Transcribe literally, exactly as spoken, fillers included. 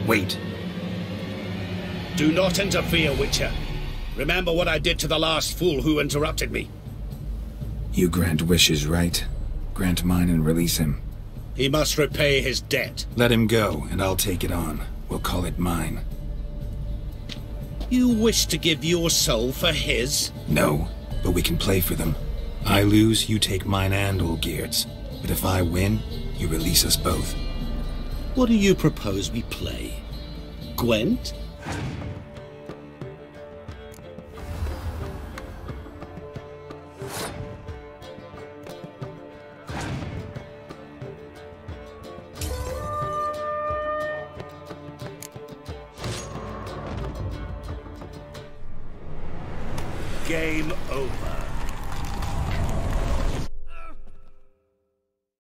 Wait. Do not interfere, Witcher. Remember what I did to the last fool who interrupted me. You grant wishes, right? Grant mine and release him. He must repay his debt. Let him go, and I'll take it on. We'll call it mine. You wish to give your soul for his? No, but we can play for them. I lose, you take mine and Olgierd's. But if I win, you release us both. What do you propose we play? Gwent? Game over.